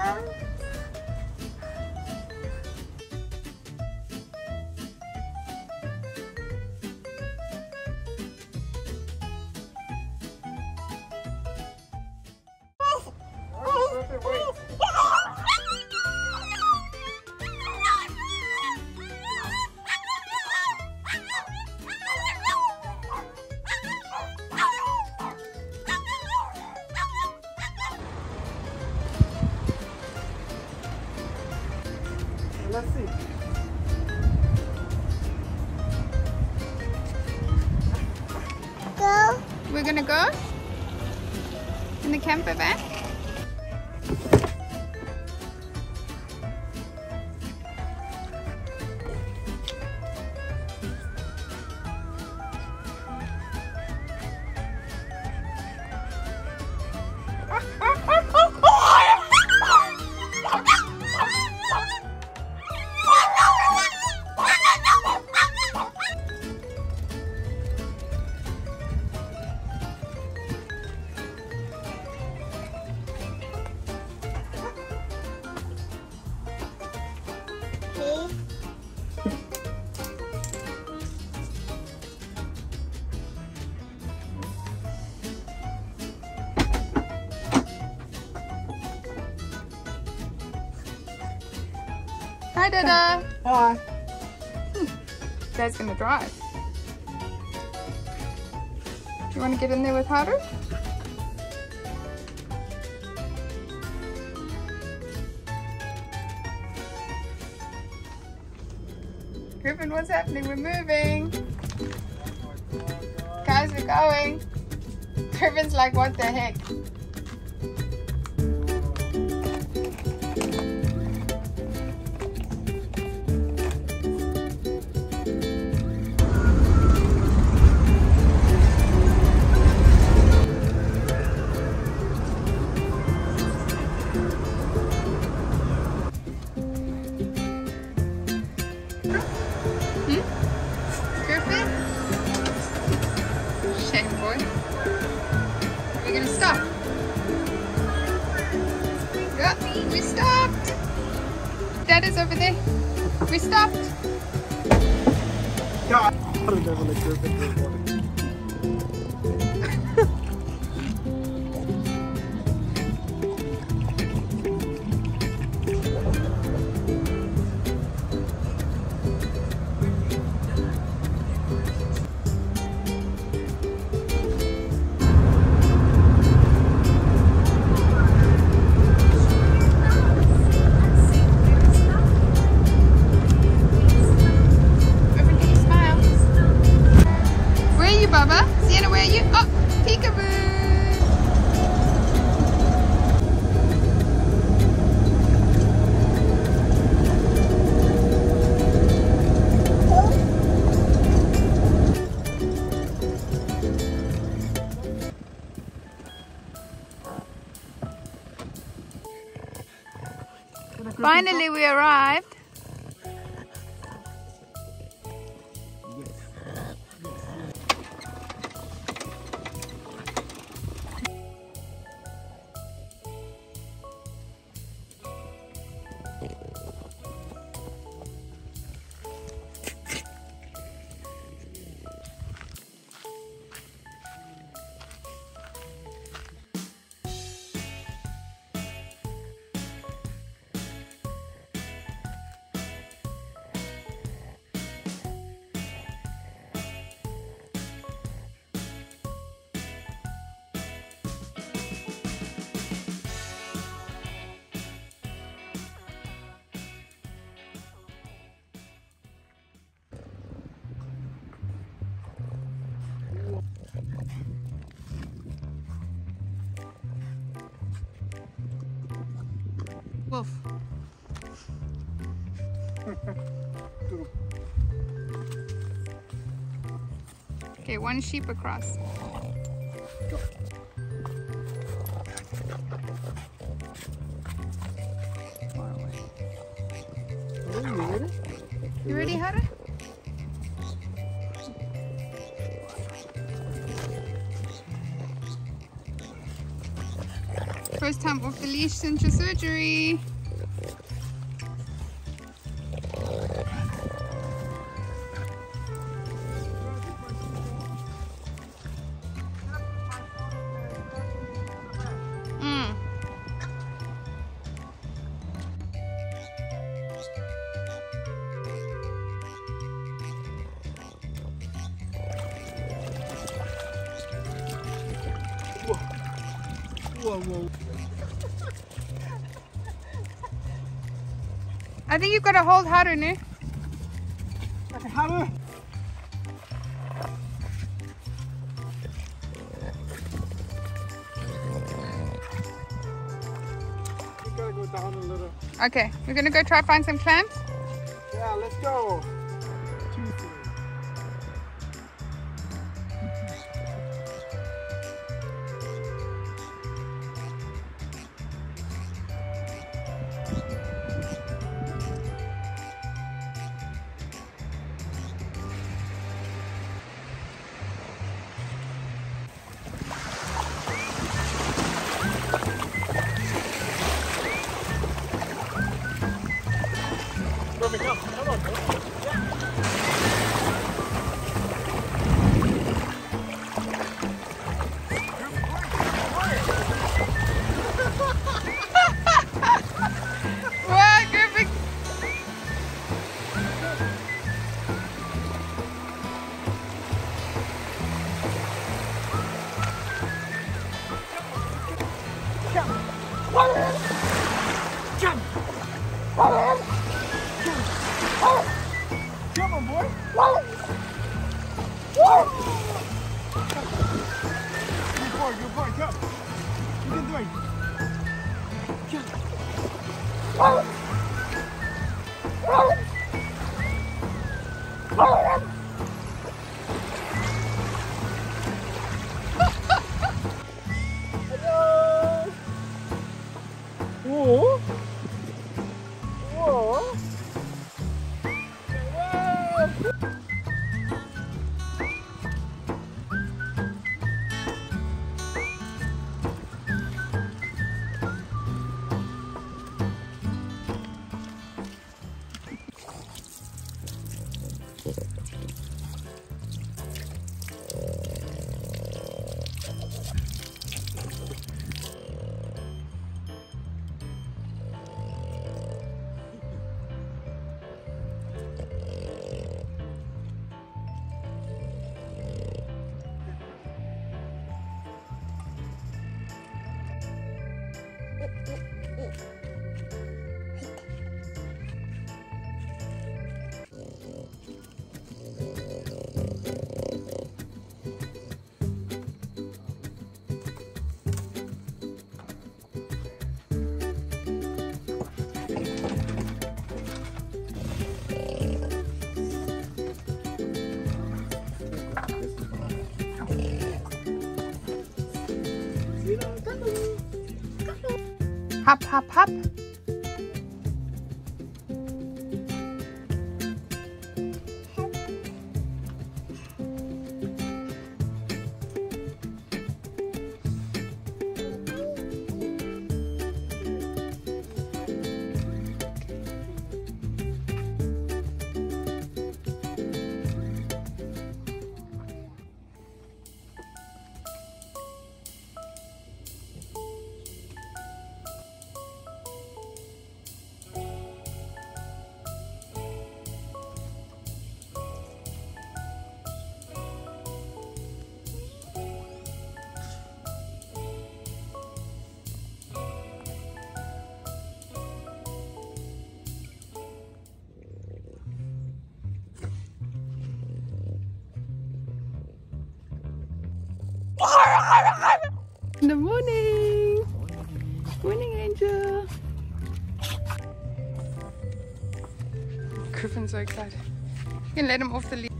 Let's see. Go. We're gonna go in the camper van. Hi, Dada. Hi. Dad's gonna drive. You want to get in there with Haru? Griffin, what's happening? We're moving. Guys, we're going. Griffin's like, what the heck? Griffin? Shame boy. Are we gonna stop? Yep, we stopped. Dad is over there. We stopped. God, I would never let Griffin drink water. Bubba. Sienna, where are you? Oh, peekaboo. Finally, we arrived. Wolf. Okay, one sheep across. Go. You ready, Haru? first time off the leash since your surgery. Whoa, whoa. I think you've got to hold Haru, no? Okay, Haru. You gotta go down a little. Okay, we're gonna go try find some clams. Yeah, let's go. 2, 3. Come on, Wow, Griffin! Come on, boy. Good boy, come. You can do it. Whoa. Whoa. Hop, hop, hop. Good morning. Morning, Angel. Griffin's so excited. You can let him off the leash.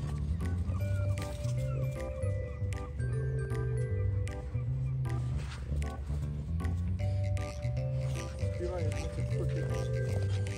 You're right, it's quick.